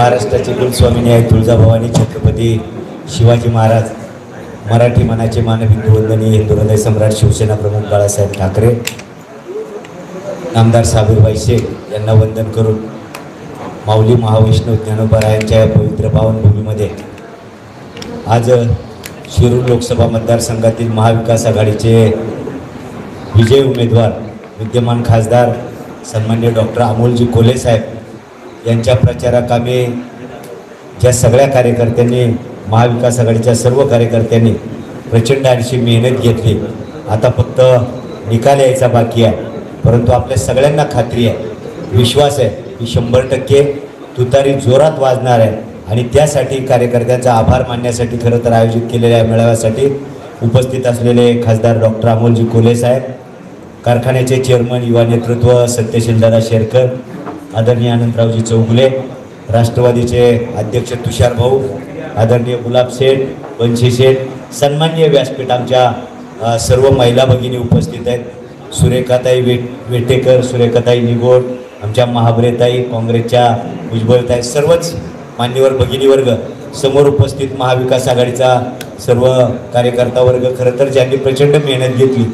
महाराष्ट्राचे कुलस्वामिनी आहे तुळजाभवानी छत्रपती शिवाजी महाराज, मराठी मनाचे मानविंदू वंदनीय हिंदुहृदय सम्राट शिवसेना प्रमुख बाळासाहेब ठाकरे, नामदार साबीरबाई शेख यांना वंदन करून माऊली महाविष्णू ज्ञानोबा यांच्या पवित्र पावनभूमीमध्ये आज शिरूर लोकसभा मतदारसंघातील महाविकास आघाडीचे विजयी उमेदवार विद्यमान खासदार सन्माननीय डॉक्टर अमोलजी कोल्हे साहेब यांच्या प्रचाराकामी ज्या सगळ्या कार्यकर्त्यांनी, महाविकास आघाडीच्या सर्व कार्यकर्त्यांनी प्रचंड अशी मेहनत घेतली, आता फक्त निकाल यायचा बाकी आहे। परंतु आपल्या सगळ्यांना खात्री आहे, विश्वास आहे की 100% तुतारी जोरात वाजणार आहे आणि त्यासाठी कार्यकर्त्यांचा आभार मानण्यासाठी खरं तर आयोजित केलेल्या मेळाव्यासाठी उपस्थित असलेले खासदार डॉक्टर अमोलजी कोल्हे साहेब, कारखान्याचे चेअरमन युवा नेतृत्व सत्यशीलदादा शेरकर, आदरणीय आनंदरावजी चौगुले, राष्ट्रवादीचे अध्यक्ष तुषार भाऊ, आदरणीय गुलाब शेठ, बंशी शेठ, सन्माननीय व्यासपीठ आमच्या सर्व महिला भगिनी उपस्थित आहेत, सुरेखाताई वेटेकर, सुरेखाताई निगोड, आमच्या महाबरेताई, काँग्रेसच्या उज्ज्वलताई, सर्वच मान्यवर भगिनी वर्ग, समोर उपस्थित महाविकास आघाडीचा सर्व कार्यकर्ता वर्ग, खरं तर ज्यांनी प्रचंड मेहनत घेतली।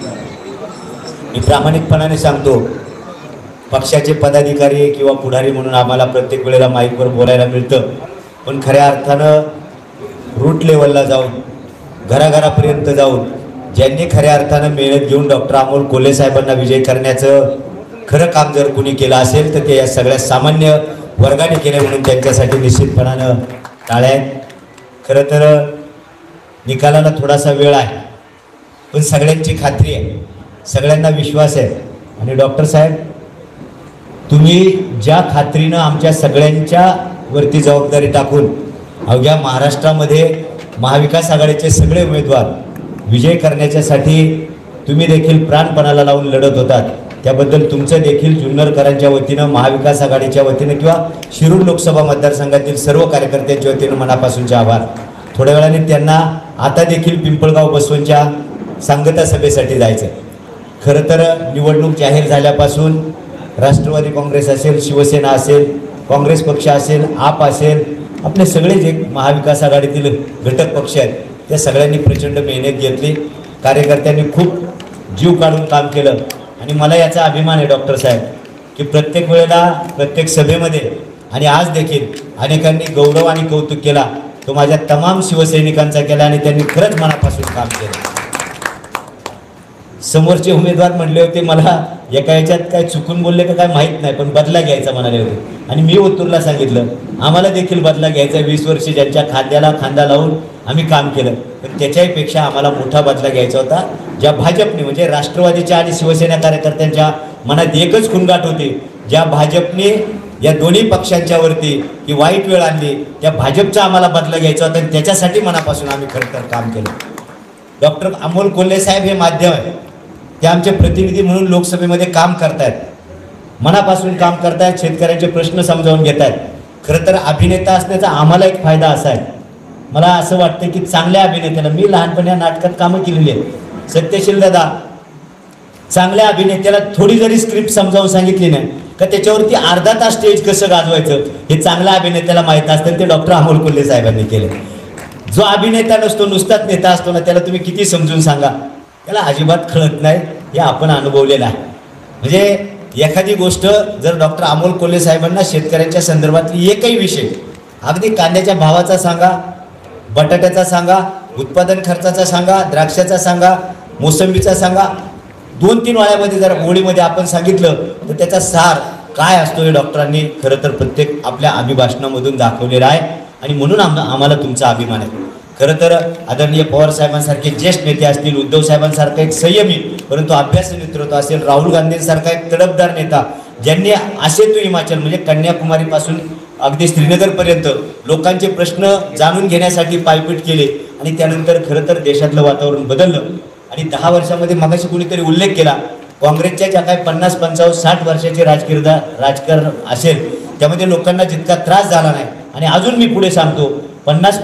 मी प्रामाणिकपणाने सांगतो, पक्षाचे पदाधिकारी किंवा पुढारी म्हणून आम्हाला प्रत्येक वेळेला माईकवर बोलायला मिळतं, पण खऱ्या अर्थानं रूट लेवलला जाऊन, घराघरापर्यंत जाऊन ज्यांनी खऱ्या अर्थानं मेहनत घेऊन डॉक्टर अमोल कोल्हे साहेबांना विजय करण्याचं खरं काम जर कुणी केलं असेल तर ते या सगळ्या सामान्य वर्गाने केले, म्हणून त्यांच्यासाठी निश्चितपणानं टाळ्या आहेत। खरं तर निकालाला थोडासा वेळ आहे, पण सगळ्यांची खात्री आहे, सगळ्यांना विश्वास आहे। आणि डॉक्टर साहेब, तुम्ही ज्या खात्रीनं आमच्या सगळ्यांच्या वरती जबाबदारी टाकून अवघ्या महाराष्ट्रामध्ये महाविकास आघाडीचे सगळे उमेदवार विजय करण्याच्यासाठी तुम्ही देखील प्राणपणाला लावून लढत होतात, त्याबद्दल तुमचं देखील जुन्नरकरांच्या वतीनं, महाविकास आघाडीच्या वतीनं किंवा शिरूर लोकसभा मतदारसंघातील सर्व कार्यकर्त्यांच्या वतीनं मनापासूनचे आभार। थोड्या वेळाने त्यांना आता देखील पिंपळगाव बसवनच्या सांगता सभेसाठी जायचं। खरं तर निवडणूक जाहीर झाल्यापासून राष्ट्रवादी काँग्रेस असेल, शिवसेना असेल, काँग्रेस पक्ष असेल, आप असेल, आपले सगळे जे महाविकास आघाडीतील घटक पक्ष आहेत त्या सगळ्यांनी प्रचंड मेहनत घेतली, कार्यकर्त्यांनी खूप जीव काढून काम केलं। आणि मला याचा अभिमान आहे डॉक्टर साहेब की प्रत्येक वेळेला, प्रत्येक सभेमध्ये आणि आज देखील अनेकांनी गौरव आणि कौतुक केला, तो माझ्या तमाम शिवसैनिकांचा केला आणि त्यांनी खरंच मनापासून काम केलं। समोरचे उमेदवार म्हणले होते, मला एका याच्यात काय चुकून बोलले का काय माहीत नाही, पण बदला घ्यायचा म्हणाले होते, आणि मी उत्तरला सांगितलं आम्हाला देखील बदला घ्यायचा। 20 वर्ष ज्यांच्या खांद्याला खांदा लावून आम्ही काम केलं, पण त्याच्याही पेक्षा आम्हाला मोठा बदला घ्यायचा होता, ज्या भाजपने म्हणजे राष्ट्रवादीच्या आणि शिवसेना कार्यकर्त्यांच्या मनात एकच खुणगाट होती, ज्या भाजपने या दोन्ही पक्षांच्या वरती ही वाईट वेळ आणली, त्या भाजपचा आम्हाला बदला घ्यायचा होता आणि त्याच्यासाठी मनापासून आम्ही खरं तर काम केलं। डॉक्टर अमोल कोल्हे साहेब हे माध्यम आहे, ते आमचे प्रतिनिधी म्हणून लोकसभेमध्ये काम करतायत, मनापासून काम करतायत, शेतकऱ्यांचे प्रश्न समजावून घेत आहेत। खरं तर अभिनेता असण्याचा आम्हाला एक फायदा असा आहे, मला असं वाटतं की चांगल्या अभिनेत्याला, मी लहानपणी या नाटकात कामं केलेली आहेत, सत्यशील दादा, चांगल्या अभिनेत्याला थोडी जरी स्क्रिप्ट समजावून सांगितली नाही का त्याच्यावरती अर्धा तास स्टेज कसं गाजवायचं हे चांगल्या अभिनेत्याला माहीत असतं, ते डॉक्टर अमोल कोल्हे साहेबांनी केले। जो अभिनेता नसतो, नुसताच नेता असतो ना, त्याला तुम्ही किती समजून सांगा, त्याला अजिबात कळत नाही, हे आपण अनुभवलेलं आहे। म्हणजे एखादी गोष्ट जर डॉक्टर अमोल कोल्हे साहेबांना शेतकऱ्यांच्या संदर्भातली एकही विषय, अगदी कांद्याच्या भावाचा सांगा, बटाट्याचा सांगा, उत्पादन खर्चाचा सांगा, द्राक्षाचा सांगा, मोसंबीचा सांगा, 2-3 वाळ्यामध्ये जर ओळीमध्ये आपण सांगितलं तर त्याचा सार काय असतो हे डॉक्टरांनी खरं तर प्रत्येक आपल्या अभिभाषणामधून दाखवलेलं आहे, आणि म्हणून आम्हाला तुमचा अभिमान आहे। खरं तर आदरणीय पवार साहेबांसारखे ज्येष्ठ नेते असतील, उद्धव साहेबांसारखा एक संयमी परंतु अभ्यास नेतृत्व असेल, राहुल गांधींसारखा एक तडफदार नेता, ज्यांनी आसेतू हिमाचल म्हणजे कन्याकुमारीपासून अगदी श्रीनगरपर्यंत लोकांचे प्रश्न जाणून घेण्यासाठी पायपीट केले, आणि त्यानंतर खरं तर देशातलं वातावरण बदललं। आणि 10 वर्षामध्ये मगाशी कुणीतरी उल्लेख केला, काँग्रेसच्या ज्या काही 50, 55, 60 वर्षाचे राजकारण असेल त्यामध्ये लोकांना जितका त्रास झाला नाही, आणि अजून मी पुढे सांगतो 50,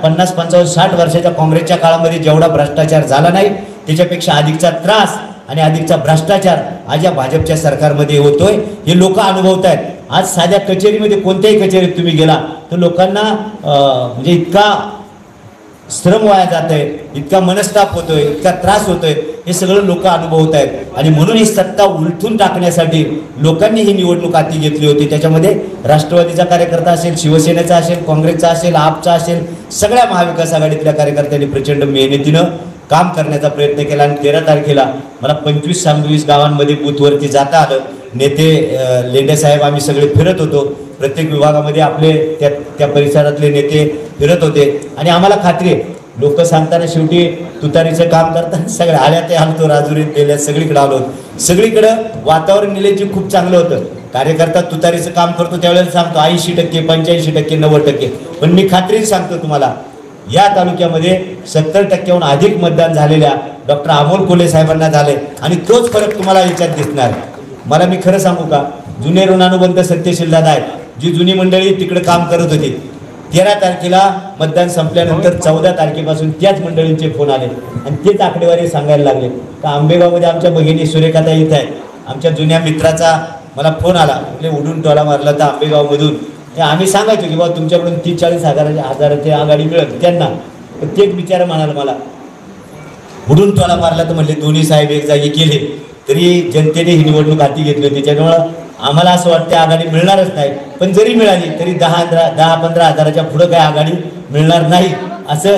55, 60 वर्षाच्या काँग्रेसच्या काळामध्ये जेवढा भ्रष्टाचार झाला नाही त्याच्यापेक्षा अधिकचा त्रास आणि अधिकचा भ्रष्टाचार आज या भाजपच्या सरकारमध्ये होतोय, हे लोक अनुभवत आहेत। आज साध्या कचेरीमध्ये कोणत्याही कचेरीत तुम्ही गेला तर लोकांना म्हणजे इतका श्रम वाया जात आहे, इतका मनस्ताप होतोय, इतका त्रास होतोय, हे सगळं लोक अनुभवत आहेत. आणि म्हणून ही सत्ता उलथून टाकण्यासाठी लोकांनी ही निवडणूक हाती घेतली होती. त्याच्यामध्ये राष्ट्रवादीचा कार्यकर्ता असेल, शिवसेनेचा असेल, काँग्रेसचा असेल, आपचा असेल, सगळ्या महाविकास आघाडीतल्या कार्यकर्त्यांनी प्रचंड मेहनतीनं काम करण्याचा प्रयत्न केला. आणि 13 तारखेला मला 25-26 गावांमध्ये बूथवरती जाता आलं. नेते लेंडे साहेब आम्ही सगळे फिरत होतो, प्रत्येक विभागामध्ये आपले त्या परिसरातले नेते फिरत होते. आणि आम्हाला खात्री आहे, लोक सांगताना शेवटी तुतारीचं काम करताना सगळे आल्या ते आलतो, राजुरीत गेल्या, सगळीकडे आलो. सगळीकडं वातावरण निलेजी खूप चांगलं होतं. कार्यकर्ता तुतारीचं काम करतो त्यावेळेला सांगतो 80%, 85%, 90%. पण मी खात्रीने सांगतो तुम्हाला, या तालुक्यामध्ये 70%हून अधिक मतदान झालेल्या डॉक्टर अमोल कोल्हे साहेबांना झाले. आणि तोच फरक तुम्हाला याच्यात दिसणार. मला मी खरं सांगू का, जुने ऋणानुबंध सत्यशील दादा आहेत, जी जुनी मंडळी तिकडे काम करत होती, 13 तारखेला मतदान संपल्यानंतर 14 तारखेपासून त्याच मंडळींचे फोन आले आणि तेच आकडेवारी सांगायला लागले. तर आंबेगावमध्ये आमच्या भगिनी सुरेखाताई इथं आहेत, आमच्या जुन्या मित्राचा मला फोन आला, म्हणजे उडून टोला मारला तर आंबेगावमधून. आम्ही सांगायचो की बाबा तुमच्याकडून 30-40 हजाराची आघाडी मिळत त्यांना. तेच बिचारा म्हणाला मला, उडून टोला मारला तर म्हणले दोन्ही साहेब एक जागी केले, तरी जनतेने ही निवडणूक हाती घेतली होती. त्याच्यामुळं आम्हाला असं वाटतं आघाडी मिळणारच नाही. पण जरी मिळाली तरी 10-15 हजाराच्या पुढं काय आघाडी मिळणार नाही असं.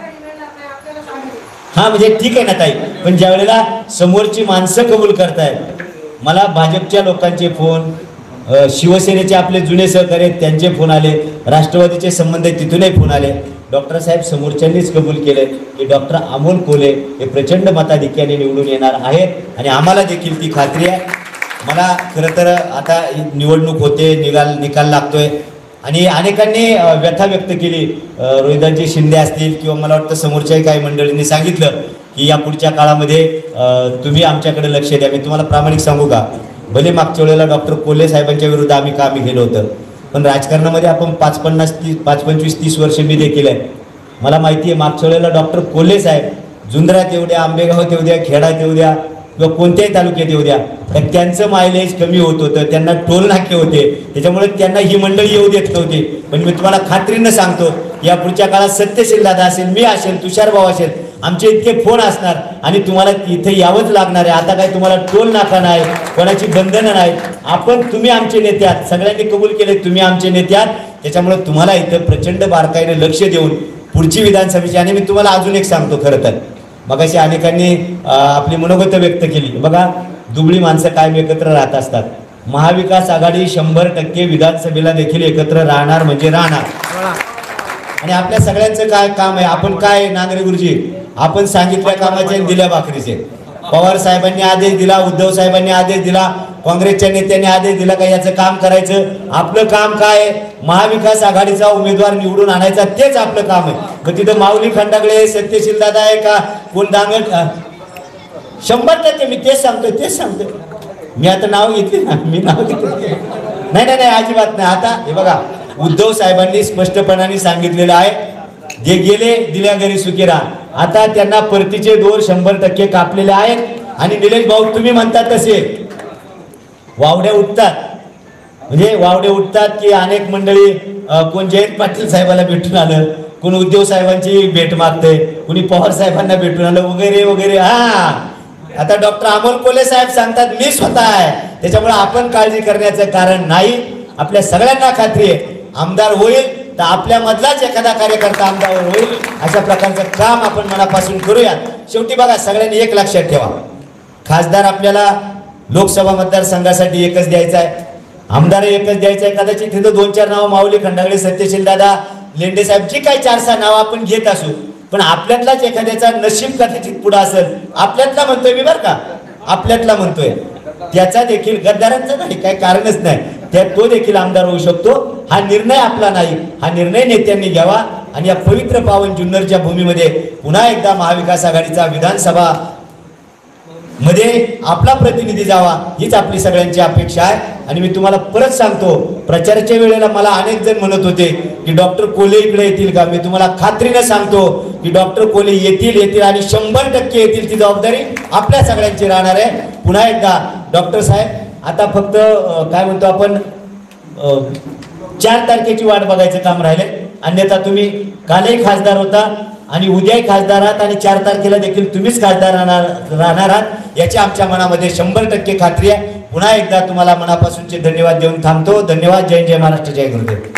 हा म्हणजे ठीक आहे ना ताई, पण ज्या वेळेला समोरची माणसं कबूल करतायत, मला भाजपच्या लोकांचे फोन, शिवसेनेचे आपले जुने सहकारी त्यांचे फोन आले, राष्ट्रवादीचे संबंध तिथूनही फोन आले. डॉक्टर साहेब समोरच्यांनीच कबूल केले की डॉक्टर अमोल कोल्हे हे प्रचंड मताधिक्याने निवडून येणार आहेत. आणि आम्हाला देखील ती खात्री आहे. मला खरं तर आता निवडणूक होते, निकाल लागतोय आणि अनेकांनी व्यथा व्यक्त केली. रोहिदासजी शिंदे असतील किंवा मला वाटतं समोरच्याही काही मंडळींनी सांगितलं की या पुढच्या काळामध्ये तुम्ही आमच्याकडे लक्ष द्या. मी तुम्हाला प्रामाणिक सांगू का, भले मागच्या वेळेला डॉक्टर कोल्हे साहेबांच्या विरुद्ध आम्ही कामी गेलो होतं, पण राजकारणामध्ये आपण 25-30 वर्ष मी देखील आहे. मला माहिती आहे मागच्या वेळेला डॉक्टर कोल्हे साहेब जुंदरात येऊ द्या, आंबेगावात येऊ द्या, खेडात येऊ द्या किंवा कोणत्याही तालुक्यात येऊ द्या, तर त्यांचं मायलेज कमी होत होतं, त्यांना टोल नाके होते, त्याच्यामुळे त्यांना ही मंडळी येऊ देत नव्हती. पण मी तुम्हाला खात्रीनं सांगतो या पुढच्या काळात सत्यशील दादा असेल, मी असेल, तुषारभाऊ असेल, आमचे इतके फोन असणार आणि तुम्हाला इथे यावंच लागणार आहे. आता काय तुम्हाला टोल नाका नाही, कोणाची बंधनं नाहीत. तुम्ही आमचे नेते आहात, सगळ्यांनी कबूल केले तुम्ही आमचे नेते आहात. त्याच्यामुळे तुम्हाला इथं प्रचंड बारकाईने लक्ष देऊन पुढची विधानसभेची. आणि मी तुम्हाला अजून एक सांगतो, खरं तर मगाशी अनेकांनी आपली मनोगत व्यक्त केली. बघा, दुबळी माणसं कायम एकत्र राहत असतात. महाविकास आघाडी 100% विधानसभेला देखील एकत्र राहणार म्हणजे राहणार. आणि आपल्या सगळ्यांचं काय काम आहे, आपण काय नांगरे गुरुजी, आपण सांगितल्या कामाचे दिल्या भाकरीचे. पवार साहेबांनी आदेश दिला, उद्धव साहेबांनी आदेश दिला, काँग्रेसच्या नेत्यांनी आदेश दिला का याचं काम करायचं. आपलं काम काय, महाविकास आघाडीचा उमेदवार निवडून आणायचा, तेच आपलं काम आहे. मग तिथं माऊली खंडागळे, सत्यशील दादा आहे का, कोण दांगट, 100% मी तेच सांगतोय. मी आता नाव घेतले ना, मी नाव घेतले नाही, अजिबात नाही. आता हे बघा, उद्धव साहेबांनी स्पष्टपणाने सांगितलेलं आहे, जे गेले दिल्या घरी सुखी राहा. आता त्यांना परतीचे दोर 100% कापलेले आहेत. आणि निलेश भाऊ तुम्ही म्हणतात तसे वावड्या उठतात, म्हणजे वावडे उठतात की अनेक मंडळी, कोण जयंत पाटील साहेबाला भेटून आलं, कोण उद्धव साहेबांची भेट मागते, कोणी पवार साहेबांना भेटून आलं वगैरे वगैरे. आता डॉक्टर अमोल कोल्हे साहेब सांगतात मी स्वतः आहे, त्याच्यामुळे आपण काळजी करण्याचं कारण नाही. आपल्या सगळ्यांना खात्री आहे आमदार होईल तर आपल्या मधलाच एखादा कार्यकर्ता आमदार होईल. अशा प्रकारचं काम आपण मनापासून करूयात. शेवटी बघा, सगळ्यांनी एक लक्षात ठेवा, खासदार आपल्याला लोकसभा मतदारसंघासाठी एकच द्यायचा आहे, आमदार एकच द्यायचा आहे. कदाचित तिथं 2-4 नावं माऊली खंडागळे, सत्यशील दादा, लेंडे साहेब, जी काही 4-6 नावं आपण घेत असू, पण आपल्यातलाच एखाद्याचा नशीब कदाचित पुढे असेल. आपल्यातला म्हणतोय मी, बरं का, आपल्यातला म्हणतोय, त्याचा देखील, गद्दारांचा नाही, काही कारणच नाही, त्यात तो देखील आमदार होऊ शकतो. हा निर्णय आपला नाही, हा निर्णय नेत्यांनी घ्यावा. आणि या पवित्र पावन जुन्नरच्या भूमीमध्ये पुन्हा एकदा महाविकास आघाडीचा विधानसभा मध्ये आपला प्रतिनिधी जावा, हीच आपली सगळ्यांची अपेक्षा आहे. आणि मी तुम्हाला परत सांगतो, प्रचाराच्या वेळेला मला अनेक जण म्हणत होते की डॉक्टर कोल्हे इकडे येतील का. मी तुम्हाला खात्रीने सांगतो की डॉक्टर कोल्हे येतील आणि 100% येतील. ती जबाबदारी आपल्या सगळ्यांची राहणार आहे. पुन्हा एकदा डॉक्टर साहेब, आता फक्त काय म्हणतो आपण, 4 तारखेची वाट बघायचं काम राहिले. अन्यथा तुम्ही कालही खासदार होता आणि उद्याही खासदार आहात आणि 4 तारखेला देखील तुम्हीच खासदार राहणार आहात याची आमच्या मनामध्ये 100% खात्री आहे. पुन्हा एकदा तुम्हाला मनापासूनचे धन्यवाद देऊन थांबतो. धन्यवाद. जय जय महाराष्ट्र. जय गुरुदेव.